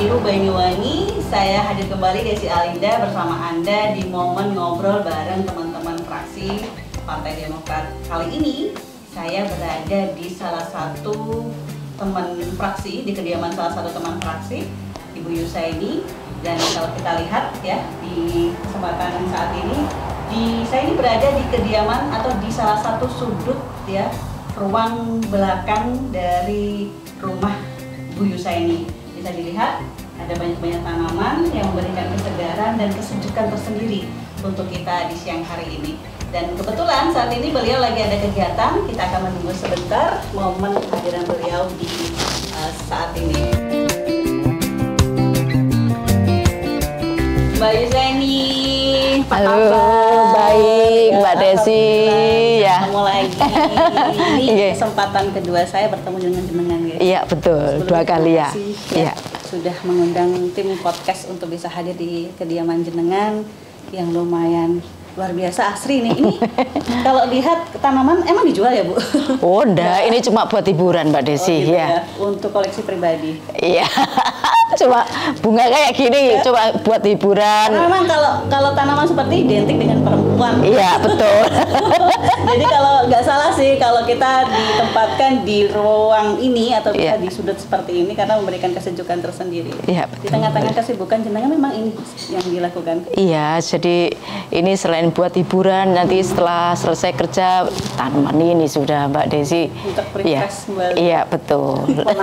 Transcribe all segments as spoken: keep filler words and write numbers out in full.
Biru Banyuwangi. Saya hadir kembali Desi Alinda bersama Anda di momen ngobrol bareng teman-teman fraksi Partai Demokrat. Kali ini saya berada di salah satu teman fraksi, di kediaman salah satu teman fraksi, Ibu Yusaini. Dan kalau kita lihat ya di kesempatan saat ini, di saya ini berada di kediaman atau di salah satu sudut ya ruang belakang dari rumah Bu Yusaini. Bisa dilihat ada banyak-banyak tanaman yang memberikan kesegaran dan kesejukan tersendiri untuk kita di siang hari ini. Dan kebetulan saat ini beliau lagi ada kegiatan, kita akan menunggu sebentar momen kehadiran beliau di uh, saat ini. Mbak Yusaini, apa halo, kabar? Baik, Mbak Desi. Ya. Ketemu lagi. Ini yeah. Kesempatan kedua saya bertemu dengan jenengan ya. Iya, betul. Sebelum Dua kali ya. Iya. Sudah mengundang tim podcast untuk bisa hadir di kediaman jenengan yang lumayan luar biasa asri nih. Ini kalau lihat tanaman emang dijual ya, Bu? Oh, enggak. Ini cuma buat hiburan, Mbak Desi. Oh, gitu ya. ya. Untuk koleksi pribadi. Iya. Cuma bunga kayak gini, ya. Coba buat hiburan. Karena memang kalau kalau tanaman seperti identik dengan perempuan. Iya, betul. Jadi kalau nggak salah sih kalau kita ditempatkan di ruang ini atau kita ya. Di sudut seperti ini karena memberikan kesejukan tersendiri. Iya, betul. Di tengah-tengah kesibukan jenengan memang ini yang dilakukan. Iya, jadi ini selain buat hiburan, nanti setelah selesai kerja tanaman ini sudah Mbak Desi. Untuk refresh kembali. Iya, betul.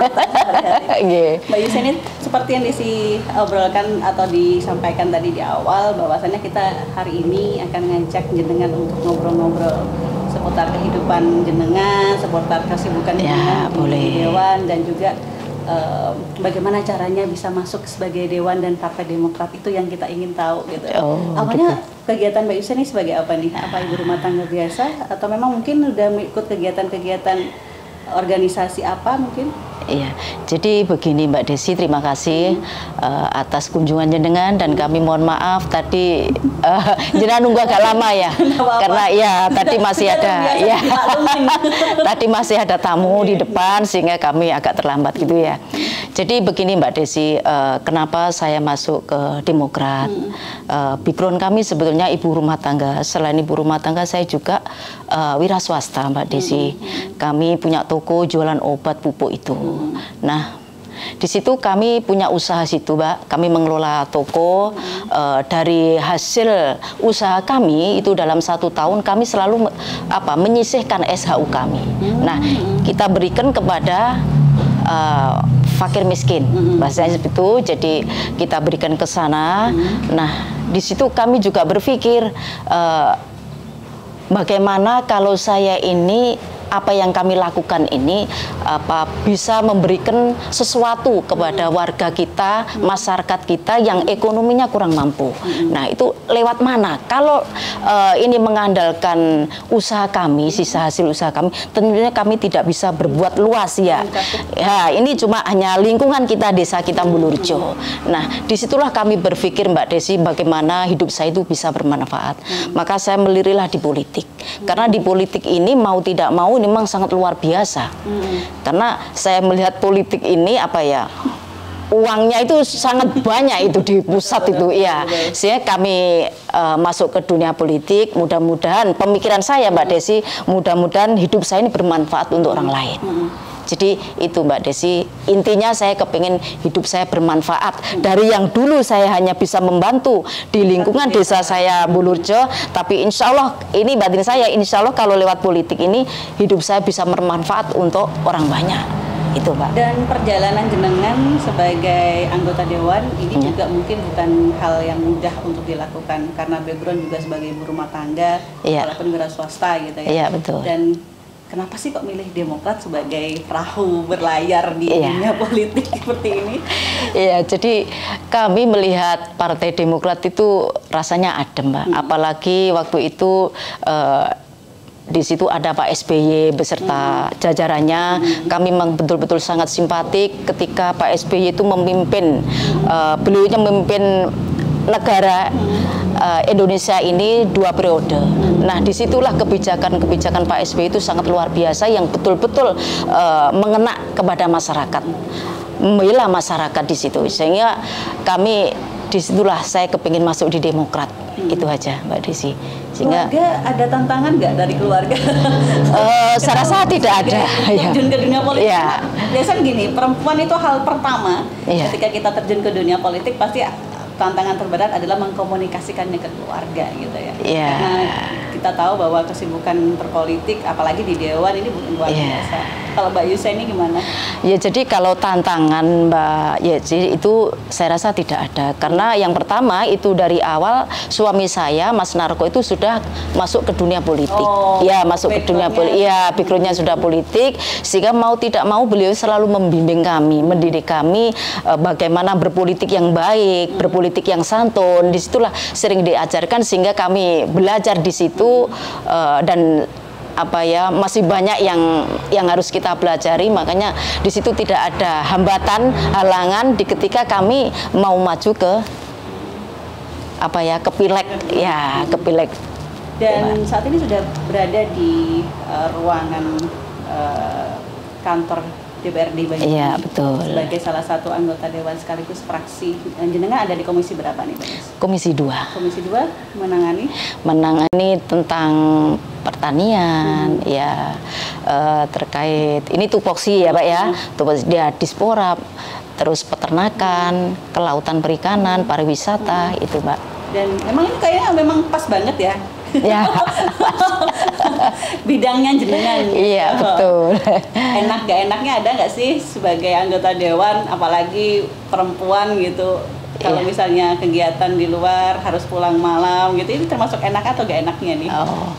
Yeah. Mbak Yusaini, seperti yang Desi obrolkan atau disampaikan tadi di awal, bahwasannya kita hari ini akan ngajak jenengan untuk ngobrol-ngobrol seputar kehidupan jenengan, seputar kesibukan ya, jenengan boleh. di Dewan, dan juga uh, bagaimana caranya bisa masuk sebagai Dewan dan Partai Demokrat, itu yang kita ingin tahu gitu. Oh, Awalnya gitu. Kegiatan Mbak Yusaini sebagai apa nih? Apa ibu rumah tangga biasa atau memang mungkin udah ikut kegiatan-kegiatan organisasi apa mungkin? Iya, jadi begini Mbak Desi, terima kasih hmm. uh, atas kunjungan jenengan dan kami mohon maaf tadi uh, jenengan nunggu agak lama ya, karena ya tadi masih ada ya, tadi masih ada tamu di depan sehingga kami agak terlambat gitu ya. Jadi begini Mbak Desi, uh, kenapa saya masuk ke Demokrat? Hmm. Uh, background kami sebetulnya ibu rumah tangga. Selain ibu rumah tangga, saya juga uh, wira swasta Mbak Desi. Hmm. Kami punya toko jualan obat pupuk itu. Hmm. Nah, di situ kami punya usaha situ, Mbak. Kami mengelola toko. Hmm. Uh, dari hasil usaha kami itu dalam satu tahun kami selalu apa menyisihkan S H U kami. Hmm. Nah, kita berikan kepada uh, fakir miskin, mm-hmm. bahasanya seperti itu. Jadi kita berikan ke sana. Mm-hmm. Nah, di situ kami juga berpikir uh, bagaimana kalau saya ini apa yang kami lakukan ini apa bisa memberikan sesuatu kepada warga kita, masyarakat kita yang ekonominya kurang mampu. Nah, itu lewat mana? Kalau uh, ini mengandalkan usaha kami, sisa hasil usaha kami, tentunya kami tidak bisa berbuat luas ya. Ya, ini cuma hanya lingkungan kita, desa kita Mulurjo. Nah, disitulah kami berpikir Mbak Desi, bagaimana hidup saya itu bisa bermanfaat. Maka saya melirilah di politik. Karena di politik ini mau tidak mau ini memang sangat luar biasa. Hmm. Karena saya melihat politik ini apa ya, uangnya itu sangat banyak itu di pusat itu ya. Sehingga kami uh, masuk ke dunia politik, mudah-mudahan pemikiran saya Mbak Desi, mudah-mudahan hidup saya ini bermanfaat untuk orang lain. Hmm. Jadi itu Mbak Desi, intinya saya kepingin hidup saya bermanfaat. Hmm. Dari yang dulu saya hanya bisa membantu di lingkungan desa saya Mulurjo, tapi insya Allah ini batin saya, insya Allah kalau lewat politik ini hidup saya bisa bermanfaat untuk orang banyak. Itu Mbak. Dan perjalanan jenengan sebagai anggota Dewan ini hmm. juga mungkin bukan hal yang mudah untuk dilakukan, karena background juga sebagai ibu rumah tangga, ya. Walaupun wira swasta gitu ya. Iya, betul. Dan kenapa sih kok milih Demokrat sebagai perahu berlayar di iya. dunia politik seperti ini? Iya, jadi kami melihat Partai Demokrat itu rasanya adem, Mbak. Hmm. Apalagi waktu itu uh, di situ ada Pak S B Y beserta hmm. jajarannya. Hmm. Kami memang betul-betul sangat simpatik ketika Pak S B Y itu memimpin, hmm. uh, beliaunya memimpin negara uh, Indonesia ini dua periode. Nah, disitulah kebijakan-kebijakan Pak S B Y itu sangat luar biasa yang betul-betul uh, mengena kepada masyarakat. membela masyarakat di situ, sehingga kami disitulah saya kepingin masuk di Demokrat. Hmm. Itu aja Mbak Desi. Sehingga keluarga ada tantangan nggak dari keluarga? Uh, saya rasa tidak ada. Terjun ke dunia politik. Ya. Biasanya gini, perempuan itu hal pertama ya. Ketika kita terjun ke dunia politik pasti tantangan terberat adalah mengkomunikasikannya ke keluarga gitu ya. Yeah. Karena kita tahu bahwa kesibukan berpolitik apalagi di Dewan ini bukan luar yeah. biasa. Kalau Mbak Yusa ini gimana? Ya jadi kalau tantangan Mbak, ya jadi itu saya rasa tidak ada. Karena yang pertama itu dari awal suami saya Mas Narko itu sudah masuk ke dunia politik. Oh, ya masuk ke dunia politik. Ya backgroundnya sudah politik, sehingga mau tidak mau beliau selalu membimbing kami, mendidik kami eh, bagaimana berpolitik yang baik, hmm. berpolitik yang santun. Disitulah sering diajarkan sehingga kami belajar di situ uh, dan apa ya masih banyak yang yang harus kita pelajari, makanya di situ tidak ada hambatan, halangan di ketika kami mau maju ke apa ya ke pileg ya ke pileg. Dan saat ini sudah berada di uh, ruangan uh, kantor D P R D Banyuwangi. Iya, betul. Sebagai salah satu anggota dewan sekaligus fraksi. Dan jenengan ada di komisi berapa nih, Pak? Komisi dua. Komisi dua menangani? Menangani tentang pertanian, hmm. ya uh, terkait ini tupoksi ya Pak ya, hmm. tupoksi dia dispora, terus peternakan, hmm. kelautan perikanan, pariwisata hmm. itu Pak. Dan emang ini kayaknya memang pas banget ya. Ya. Bidangnya jenengan. Iya betul. Enak gak enaknya ada nggak sih sebagai anggota dewan, apalagi perempuan gitu. Kalau iya. misalnya kegiatan di luar harus pulang malam gitu, ini termasuk enak atau gak enaknya nih? Oh.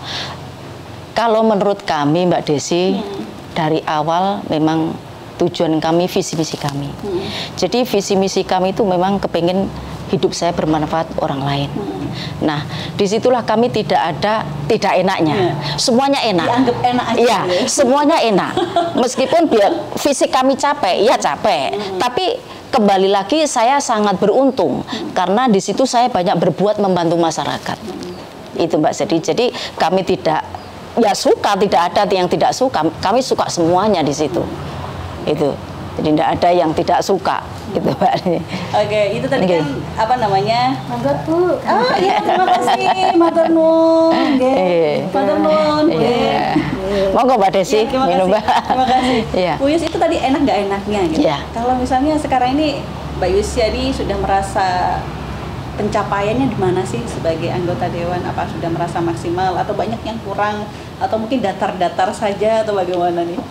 Kalau menurut kami Mbak Desi, hmm. dari awal memang tujuan kami, visi misi kami. Hmm. Jadi visi misi kami itu memang kepengen hidup saya bermanfaat orang lain. Hmm. Nah, disitulah kami tidak ada tidak enaknya. Yeah. Semuanya enak. Dianggap enak aja. Iya, ya. Semuanya enak. Meskipun biar fisik kami capek, ya capek. Hmm. Tapi kembali lagi saya sangat beruntung hmm. karena di situ saya banyak berbuat membantu masyarakat. Hmm. Itu Mbak Sedi. Jadi kami tidak ya suka, tidak ada yang tidak suka. Kami suka semuanya di situ. Hmm. Itu. Jadi tidak ada yang tidak suka. Gitu Pak. Oke, itu tadi okay. kan apa namanya? Mangga Bu. Oh iya, terima kasih, matur nuwun. Nggih. Matur nuwun. Iya. Monggo Mbak Desi, ya, minum Mbak. Terima kasih. Iya. Bu Yus, itu tadi enak nggak enaknya gitu. Iya. Kalau misalnya sekarang ini Mbak Yusyadi sudah merasa pencapaiannya di mana sih sebagai anggota dewan? Apa sudah merasa maksimal atau banyak yang kurang atau mungkin datar-datar saja atau bagaimana nih?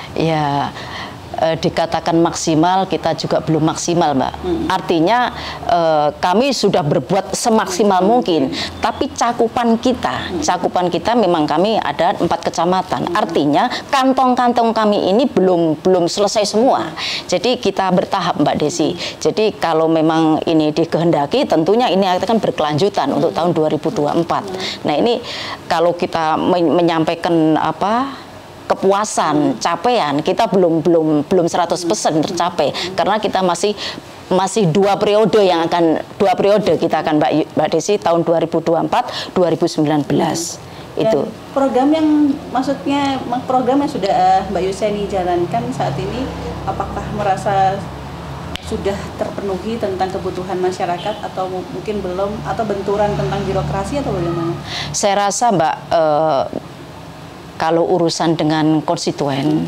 Ya. E, dikatakan maksimal, kita juga belum maksimal Mbak. Hmm. Artinya e, kami sudah berbuat semaksimal hmm. mungkin, tapi cakupan kita, hmm. cakupan kita memang kami ada empat kecamatan. Hmm. Artinya kantong-kantong kami ini belum belum selesai semua. Jadi kita bertahap Mbak Desi. Jadi kalau memang ini dikehendaki, tentunya ini akan berkelanjutan hmm. untuk tahun dua ribu dua puluh empat. Hmm. Nah ini kalau kita men menyampaikan apa? kepuasan, capaian kita belum belum belum seratus persen tercapai karena kita masih masih dua periode yang akan dua periode kita akan Mbak Mbak Desi tahun dua ribu dua puluh empat dua ribu sembilan belas. Hmm. Itu program yang maksudnya program yang sudah Mbak Yusyadi jalankan saat ini, apakah merasa sudah terpenuhi tentang kebutuhan masyarakat atau mungkin belum, atau benturan tentang birokrasi atau bagaimana? Saya rasa Mbak eh, kalau urusan dengan konstituen,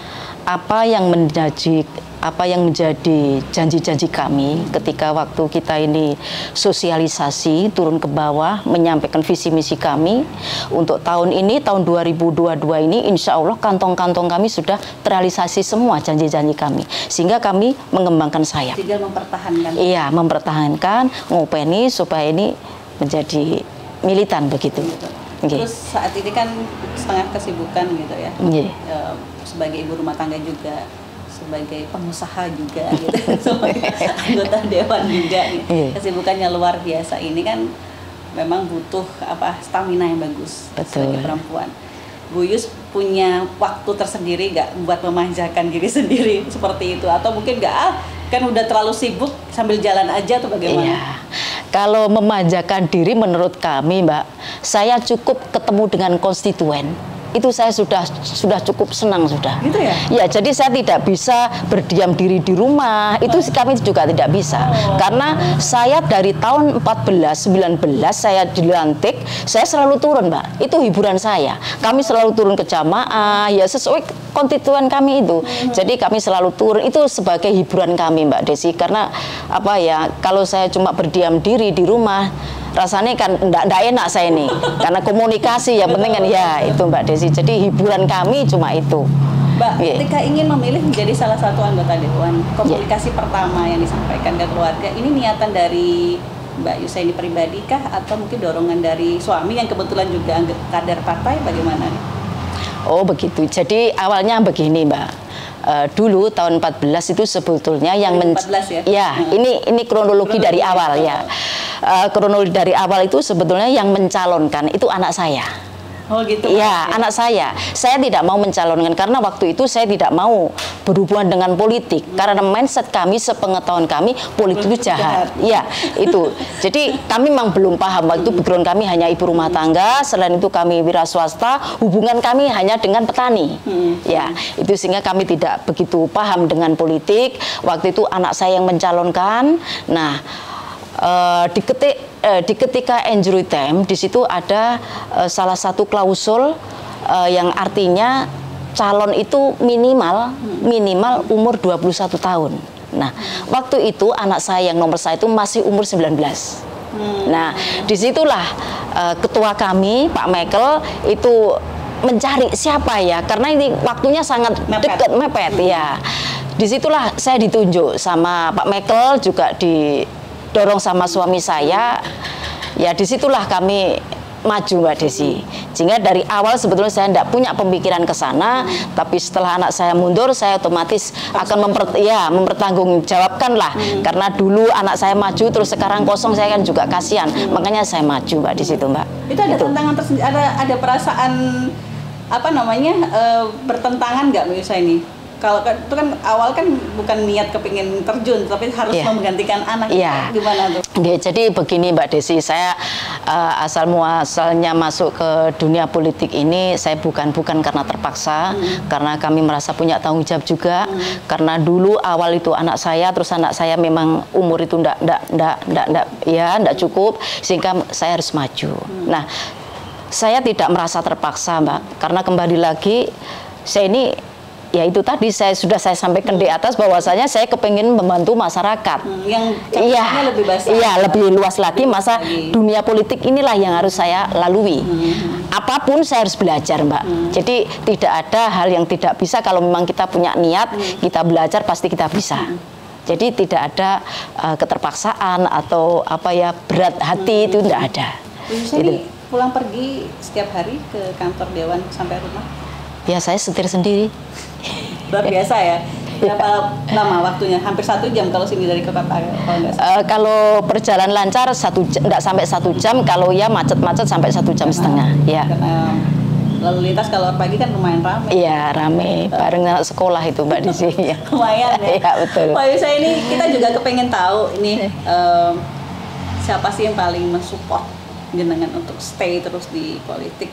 apa yang menjadi apa yang menjadi janji-janji kami ketika waktu kita ini sosialisasi turun ke bawah menyampaikan visi misi kami untuk tahun ini, tahun dua ribu dua puluh dua ini, insya Allah kantong-kantong kami sudah terrealisasi semua janji-janji kami, sehingga kami mengembangkan sayap. Tinggal mempertahankan. Iya, mempertahankan, ngopeni supaya ini menjadi militan begitu. Okay. Terus saat ini kan setengah kesibukan gitu ya, yeah. e, sebagai ibu rumah tangga juga, sebagai pengusaha juga gitu, sebagai anggota dewan juga gitu. Yeah. Kesibukannya luar biasa ini kan memang butuh apa stamina yang bagus. Betul. Sebagai perempuan. Bu Yus punya waktu tersendiri nggak buat memanjakan diri sendiri seperti itu, atau mungkin nggak ah kan udah terlalu sibuk sambil jalan aja atau bagaimana? Yeah. Kalau memanjakan diri menurut kami Mbak, saya cukup ketemu dengan konstituen, itu saya sudah sudah cukup senang sudah. Gitu ya? Ya, jadi saya tidak bisa berdiam diri di rumah. Itu kami juga tidak bisa. Oh. Karena saya dari tahun empat belas, sembilan belas saya dilantik, saya selalu turun, Mbak. Itu hiburan saya. Kami selalu turun ke jamaah, ya sesuai konstituen kami itu. Hmm. Jadi kami selalu turun, itu sebagai hiburan kami, Mbak Desi. Karena apa ya, kalau saya cuma berdiam diri di rumah, rasanya kan enggak, enggak enak saya ini. Karena komunikasi yang penting kan ya itu, Mbak Desi. Jadi hiburan kami cuma itu. Mbak, yeah. ketika ingin memilih menjadi salah satu anggota Dewan, komunikasi yeah. pertama yang disampaikan ke keluarga, ini niatan dari Mbak Yusaini pribadi kah, atau mungkin dorongan dari suami yang kebetulan juga kader partai, bagaimana nih? Oh begitu. Jadi awalnya begini, Mbak. Uh, dulu tahun empat belas itu sebetulnya yang empat belas ya? Ya, hmm. ini ini kronologi, kronologi dari awal ya. Uh, kronologi dari awal itu sebetulnya yang mencalonkan itu anak saya. Oh gitu. Ya, anak saya. Saya tidak mau mencalonkan karena waktu itu saya tidak mau berhubungan dengan politik. Hmm. Karena mindset kami, sepengetahuan kami, politik itu jahat. Iya, itu. Jadi kami memang belum paham. Waktu itu background kami hanya ibu rumah tangga, selain itu kami wira swasta, hubungan kami hanya dengan petani. Hmm. Ya, itu sehingga kami tidak begitu paham dengan politik. Waktu itu anak saya yang mencalonkan. Nah, Uh, di, ketik, uh, di ketika injury time di situ ada uh, salah satu klausul uh, yang artinya calon itu minimal minimal umur dua puluh satu tahun. Nah, waktu itu anak saya yang nomor saya itu masih umur sembilan belas. Hmm. Nah, disitulah uh, ketua kami Pak Michael itu mencari siapa ya, karena ini waktunya sangat mepet. dekat mepet hmm. ya. Disitulah saya ditunjuk sama Pak Michael, juga di dorong sama suami saya, ya disitulah kami maju, Mbak Desi. Sehingga dari awal sebetulnya saya tidak punya pemikiran ke sana, hmm. tapi setelah anak saya mundur, saya otomatis akan memper, ya, mempertanggungjawabkan lah. Hmm. Karena dulu anak saya maju, terus sekarang kosong, saya kan juga kasihan. Hmm. Makanya saya maju, Mbak, di situ, Mbak. Itu ada itu. tantangan tersendiri, ada ada perasaan apa namanya e, bertentangan nggak Mbak Yusaini? Kalau itu kan awal kan bukan niat kepingin terjun, tapi harus yeah. menggantikan anak. Yeah. Gimana tuh? Yeah, jadi begini Mbak Desi, saya uh, asal muasalnya masuk ke dunia politik ini, saya bukan bukan karena terpaksa, hmm. karena kami merasa punya tanggung jawab juga. Hmm. Karena dulu awal itu anak saya, terus anak saya memang umur itu ndak ndak ndak ndak, ndak ya ndak cukup, sehingga saya harus maju. Hmm. Nah, saya tidak merasa terpaksa, Mbak, karena kembali lagi saya ini, ya itu tadi saya sudah saya sampaikan hmm. di atas bahwasanya saya kepengen membantu masyarakat. Hmm, yang iya, lebih besar. Iya, lebih luas lagi, masa lagi. Dunia politik inilah yang harus saya lalui. Hmm. Apapun saya harus belajar, Mbak. Hmm. Jadi tidak ada hal yang tidak bisa, kalau memang kita punya niat, hmm. kita belajar pasti kita bisa. Hmm. Jadi tidak ada uh, keterpaksaan atau apa ya berat hati, hmm. itu tidak ada. Jadi pulang pergi setiap hari ke kantor Dewan sampai rumah? Ya, saya setir sendiri. Luar biasa ya. Berapa lama waktunya? Hampir satu jam kalau sini dari kota kalau nggak salah. Uh, kalau perjalanan lancar satu jam, nggak sampai satu jam. Kalau ya macet-macet sampai satu jam setengah. Ya. Karena lalu lintas kalau pagi kan lumayan ramai. Iya, ramai. Bareng anak sekolah itu, Mbak Desi. Ya. Lumayan ya. Iya, betul. Pak Yusa, ini kita juga kepengen tahu ini um, siapa sih yang paling mensupport jenengan untuk stay terus di politik?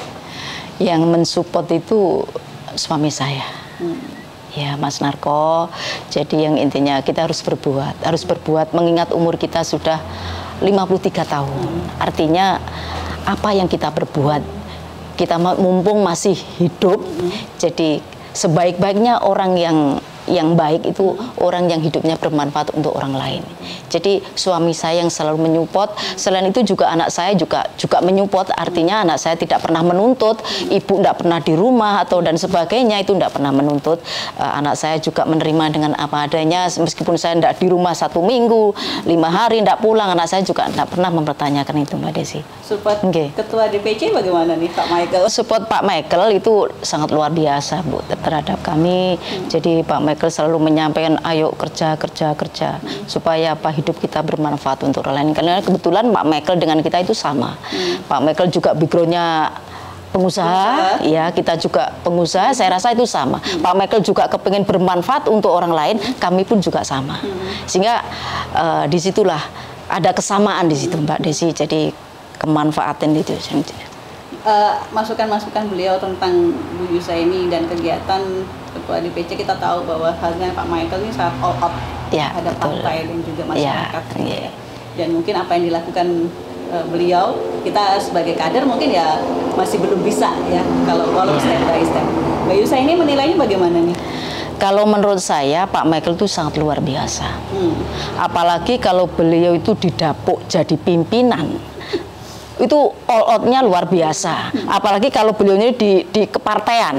Yang mensupport itu suami saya. Hmm. Ya, Mas Narko. Jadi yang intinya kita harus berbuat, harus berbuat mengingat umur kita sudah lima puluh tiga tahun. Hmm. Artinya apa yang kita berbuat, kita mumpung masih hidup. Hmm. Jadi sebaik-baiknya orang yang yang baik itu orang yang hidupnya bermanfaat untuk orang lain. Jadi suami saya yang selalu menyupport, selain itu juga anak saya juga juga menyupport, artinya anak saya tidak pernah menuntut, ibu tidak pernah di rumah atau dan sebagainya, itu tidak pernah menuntut. Uh, anak saya juga menerima dengan apa adanya, meskipun saya tidak di rumah satu minggu, lima hari tidak pulang, anak saya juga tidak pernah mempertanyakan itu, Mbak Desi. Support okay. Ketua D P C bagaimana nih Pak Michael? Support Pak Michael itu sangat luar biasa, Bu, terhadap kami. Hmm. Jadi Pak Michael selalu menyampaikan ayo kerja kerja kerja hmm. supaya apa hidup kita bermanfaat untuk orang lain. Karena kebetulan Pak Michael dengan kita itu sama. Hmm. Pak Michael juga backgroundnya pengusaha, ya kita juga pengusaha. Saya rasa itu sama. Hmm. Pak Michael juga kepengen bermanfaat untuk orang lain. Hmm. Kami pun juga sama. Hmm. Sehingga uh, disitulah ada kesamaan di situ, Mbak Desi. Jadi kemanfaatan itu. masukan-masukan uh, beliau tentang Bu Yusaini dan kegiatan Ketua D P C, kita tahu bahwa halnya Pak Michael ini sangat all out ya, ada partai dan juga masyarakat. Ya, gitu ya. Dan mungkin apa yang dilakukan uh, beliau, kita sebagai kader mungkin ya masih belum bisa ya kalau walau ya. step by step. Mbak Yusaini menilainya bagaimana nih? Kalau menurut saya Pak Michael itu sangat luar biasa. Hmm. Apalagi kalau beliau itu didapuk jadi pimpinan. Itu all out-nya luar biasa. Apalagi kalau beliaunya di, di kepartean.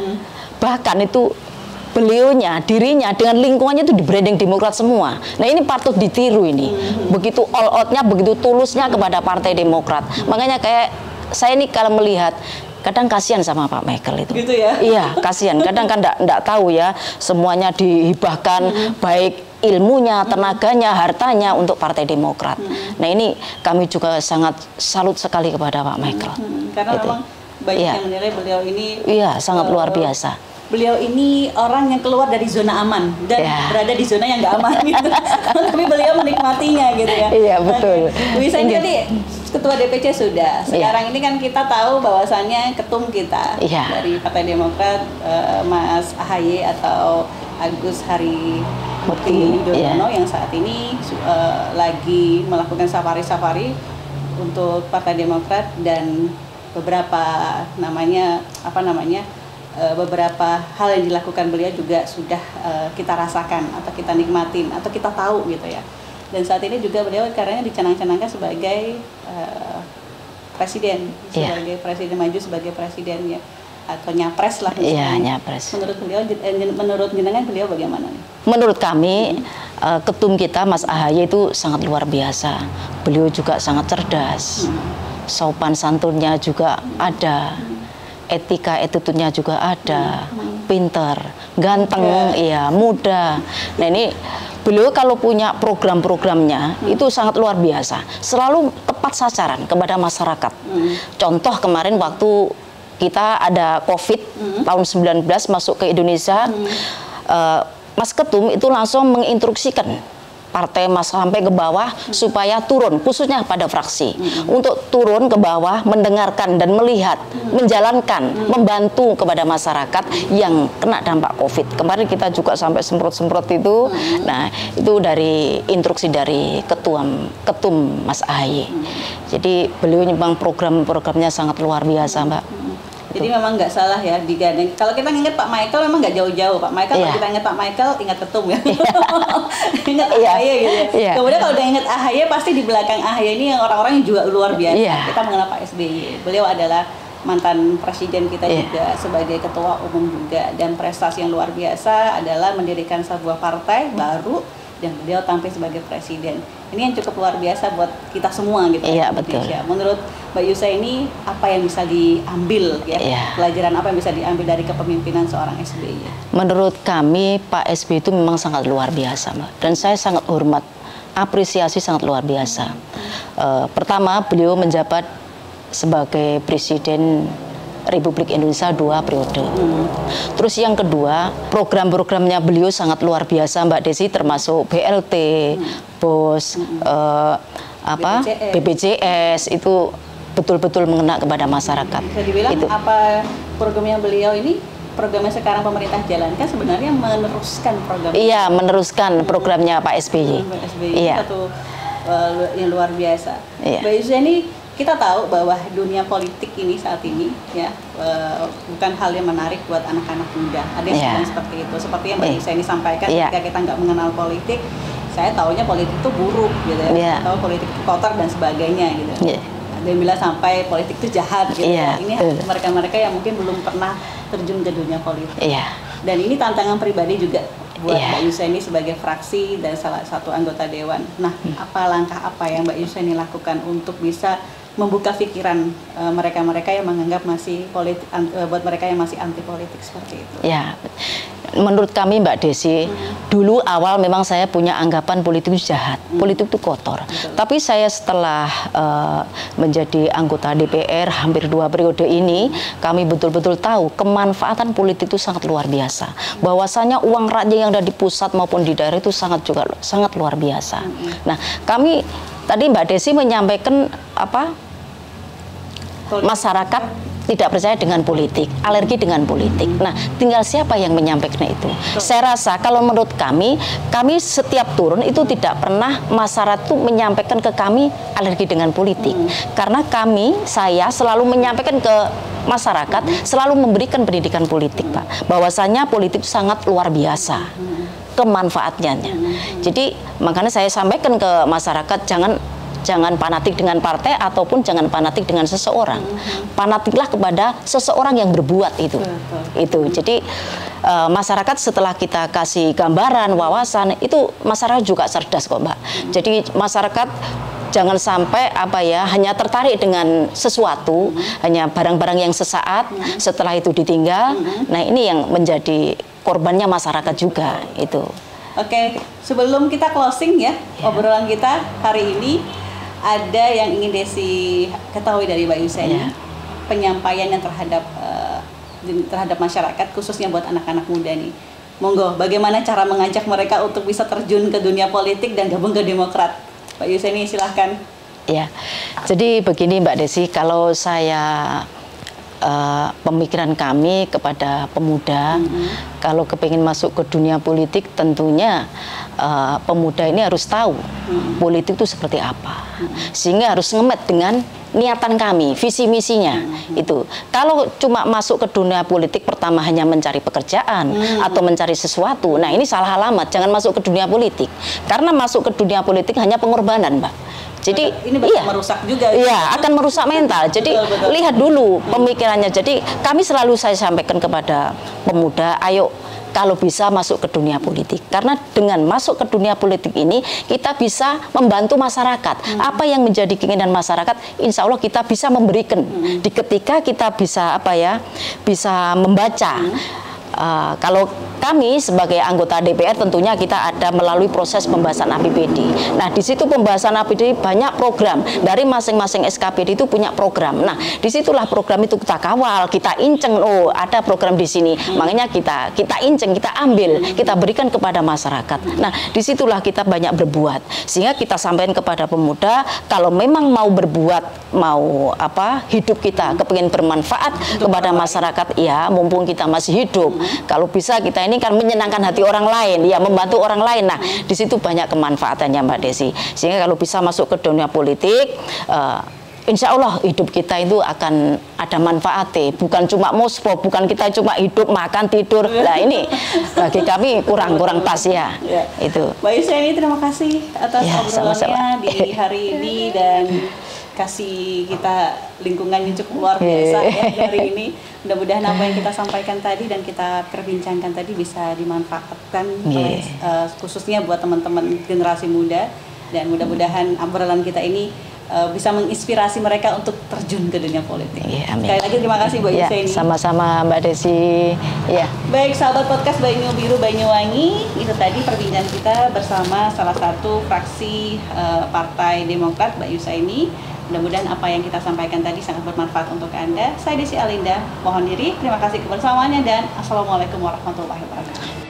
Bahkan itu beliaunya, dirinya dengan lingkungannya itu di branding Demokrat semua. Nah ini patut ditiru ini. Begitu all out-nya, begitu tulusnya kepada Partai Demokrat. Makanya kayak saya ini kalau melihat, kadang kasihan sama Pak Michael itu. Gitu ya? Iya, kasihan. Kadang kan enggak tahu ya, semuanya dihibahkan, baik ilmunya, tenaganya, hartanya untuk Partai Demokrat. Hmm. Nah ini kami juga sangat salut sekali kepada Pak Michael. Hmm. Karena gitu. Memang banyak ya. yang menilai beliau ini iya sangat uh, luar biasa. Beliau ini orang yang keluar dari zona aman dan ya. berada di zona yang nggak aman gitu. Tapi beliau menikmatinya gitu ya. Iya betul. Bisa jadi Ketua D P C sudah. Sekarang ya. ini kan kita tahu bahwasannya ketum kita ya. dari Partai Demokrat uh, Mas A H Y atau Agus Harimurti Yudhoyono yeah. yang saat ini uh, lagi melakukan safari-safari untuk Partai Demokrat, dan beberapa namanya apa namanya uh, beberapa hal yang dilakukan beliau juga sudah uh, kita rasakan atau kita nikmatin atau kita tahu gitu ya. Dan saat ini juga beliau karena dicanang-canangkan sebagai uh, presiden, yeah. sebagai presiden maju sebagai presiden ya. Atau nyapres lah misalnya. Iya, nyapres. Menurut beliau, menurut jenengan beliau bagaimana nih? Menurut kami, hmm. uh, ketum kita Mas A H Y itu sangat luar biasa. Beliau juga sangat cerdas. Hmm. Sopan santunnya juga hmm. ada. Hmm. Etika attitude-nya juga ada. Hmm. Pinter, ganteng, iya, muda. Nah ini beliau kalau punya program-programnya hmm. itu sangat luar biasa. Selalu tepat sasaran kepada masyarakat. Hmm. Contoh kemarin waktu kita ada COVID hmm. tahun sembilan belas masuk ke Indonesia, hmm. uh, Mas Ketum itu langsung menginstruksikan partai Mas sampai ke bawah hmm. supaya turun, khususnya pada fraksi, hmm. untuk turun ke bawah, mendengarkan dan melihat, hmm. menjalankan, hmm. membantu kepada masyarakat yang kena dampak COVID. Kemarin kita juga sampai semprot-semprot itu, hmm. nah itu dari instruksi dari ketua ketum Mas A H Y. Hmm. Jadi beliau memang program-programnya sangat luar biasa, Mbak. Hmm. Jadi memang nggak salah ya digandeng. Kalau kita ingat Pak Michael memang nggak jauh-jauh. Pak Michael yeah. kalau kita ingat Pak Michael ingat ketum ya. Ingat A H Y gitu ya. Yeah. Kemudian kalau udah ingat A H Y pasti di belakang A H Y ini yang orang-orang yang juga luar biasa. Yeah. Kita mengenal Pak S B Y. Beliau adalah mantan presiden kita yeah. juga sebagai ketua umum juga, dan prestasi yang luar biasa adalah mendirikan sebuah partai baru dan beliau tampil sebagai presiden. Ini yang cukup luar biasa buat kita semua gitu ya, Indonesia. Menurut Mbak Yusaini apa yang bisa diambil ya, ya, pelajaran apa yang bisa diambil dari kepemimpinan seorang S B Y? Menurut kami Pak S B Y itu memang sangat luar biasa, Mbak. Dan saya sangat hormat, apresiasi sangat luar biasa. Hmm. Uh, pertama beliau menjabat sebagai presiden Republik Indonesia dua periode. Hmm. Terus yang kedua, program-programnya beliau sangat luar biasa, Mbak Desi, termasuk B L T, hmm. B O S, hmm. uh, apa, B P J S, itu betul-betul mengena kepada masyarakat. Bisa dibilang itu. Apa programnya beliau ini, programnya sekarang pemerintah jalankan sebenarnya meneruskan program. Iya, meneruskan programnya Pak S B Y. Pak S B Y iya. Satu uh, yang luar biasa. Iya. Mbak Yusaini, kita tahu bahwa dunia politik ini saat ini ya uh, bukan hal yang menarik buat anak-anak muda. Ada yang yeah. seperti itu. Seperti yang Mbak yeah. Yusaini sampaikan, yeah. ketika kita nggak mengenal politik, saya taunya politik itu buruk gitu ya. Yeah. Atau politik itu kotor dan sebagainya gitu. Yeah. Dan bila sampai politik itu jahat gitu. Yeah. Ini mereka-mereka yang mungkin belum pernah terjun ke dunia politik. Yeah. Dan ini tantangan pribadi juga buat yeah. Mbak Yusaini sebagai fraksi dan salah satu anggota dewan. Nah, hmm. apa langkah apa yang Mbak Yusaini lakukan untuk bisa membuka pikiran mereka-mereka uh, yang menganggap masih politik, uh, buat mereka yang masih anti politik seperti itu? Ya, menurut kami Mbak Desi, hmm. dulu awal memang saya punya anggapan politik itu jahat, hmm. politik itu kotor. Betul. Tapi saya setelah uh, menjadi anggota D P R hampir dua periode ini, hmm. kami betul-betul tahu kemanfaatan politik itu sangat luar biasa. Hmm. Bahwasanya uang rakyat yang ada di pusat maupun di daerah itu sangat juga sangat luar biasa. Hmm. Nah, kami tadi Mbak Desi menyampaikan apa masyarakat tidak percaya dengan politik, alergi dengan politik. Nah, tinggal siapa yang menyampaikan itu. Saya rasa kalau menurut kami, kami setiap turun itu tidak pernah masyarakat itu menyampaikan ke kami alergi dengan politik. Hmm. Karena kami, saya selalu menyampaikan ke masyarakat, selalu memberikan pendidikan politik, Pak. Bahwasanya politik itu sangat luar biasa kemanfaatnya. Jadi makanya saya sampaikan ke masyarakat, jangan Jangan fanatik dengan partai ataupun jangan fanatik dengan seseorang. Fanatiklah kepada seseorang yang berbuat itu. Itu. Jadi uh, masyarakat setelah kita kasih gambaran, wawasan, itu masyarakat juga cerdas kok, Mbak. Jadi masyarakat jangan sampai apa ya hanya tertarik dengan sesuatu, hanya barang-barang yang sesaat, setelah itu ditinggal. Nah, ini yang menjadi korbannya masyarakat juga itu. Oke, sebelum kita closing ya, ya. obrolan kita hari ini, ada yang ingin Desi ketahui dari Mbak Yuseni, yeah. penyampaiannya terhadap uh, terhadap masyarakat, khususnya buat anak-anak muda nih. Monggo, bagaimana cara mengajak mereka untuk bisa terjun ke dunia politik dan gabung ke Demokrat? Mbak Yuseni, silahkan. Ya, jadi begini Mbak Desi, kalau saya uh, pemikiran kami kepada pemuda, mm-hmm. kalau kepingin masuk ke dunia politik, tentunya uh, pemuda ini harus tahu mm-hmm. politik itu seperti apa, mm-hmm. sehingga harus ngemet dengan niatan kami, visi misinya mm-hmm. itu. Kalau cuma masuk ke dunia politik pertama hanya mencari pekerjaan mm-hmm. atau mencari sesuatu, nah ini salah alamat. Jangan masuk ke dunia politik, karena masuk ke dunia politik hanya pengorbanan, Mbak. Jadi ini iya, merusak juga. Iya, akan merusak mental. Jadi betul, betul. lihat dulu pemikirannya. Jadi kami selalu saya sampaikan kepada pemuda, ayo kalau bisa masuk ke dunia politik. Karena dengan masuk ke dunia politik ini kita bisa membantu masyarakat. Hmm. Apa yang menjadi keinginan masyarakat, insya Allah kita bisa memberikan. Hmm. Di ketika kita bisa apa ya, bisa membaca. Hmm. Uh, kalau kami sebagai anggota D P R tentunya kita ada melalui proses pembahasan A P B D. Nah, di situ pembahasan A P B D banyak program dari masing-masing S K P D itu punya program. Nah, disitulah program itu kita kawal, kita inceng. Oh, ada program di sini. Hmm. Makanya kita kita inceng, kita ambil, kita berikan kepada masyarakat. Nah, disitulah kita banyak berbuat. Sehingga kita sampaikan kepada pemuda, kalau memang mau berbuat, mau apa hidup kita kepingin bermanfaat untuk kepada masyarakat, ya mumpung kita masih hidup. Kalau bisa kita ini kan menyenangkan hati orang lain, ya membantu orang lain. Nah, di situ banyak kemanfaatannya Mbak Desi. Sehingga kalau bisa masuk ke dunia politik, uh, insya Allah hidup kita itu akan ada manfaatnya. Bukan cuma mospo, bukan kita cuma hidup makan tidur. Nah ini bagi kami kurang-kurang pas ya. ya. Itu. Mbak Yuseni, terima kasih atas ya, obrolannya sama-sama. Di hari ini dan kasih kita lingkungan yang cukup luar biasa ya hari ini. Mudah-mudahan apa yang kita sampaikan tadi dan kita perbincangkan tadi bisa dimanfaatkan oleh, uh, khususnya buat teman-teman generasi muda, dan mudah-mudahan obrolan kita ini uh, bisa menginspirasi mereka untuk terjun ke dunia politik. Ya, sekali lagi terima kasih Mbak ya, Yuseni. Sama-sama Mbak Desi. Ya. Baik sahabat podcast Banyu Biru Banyuwangi, itu tadi perbincangan kita bersama salah satu fraksi uh, Partai Demokrat, Mbak Yuseni. Mudah-mudahan apa yang kita sampaikan tadi sangat bermanfaat untuk Anda. Saya Desi Alinda, mohon diri, terima kasih kebersamaannya dan Assalamualaikum warahmatullahi wabarakatuh.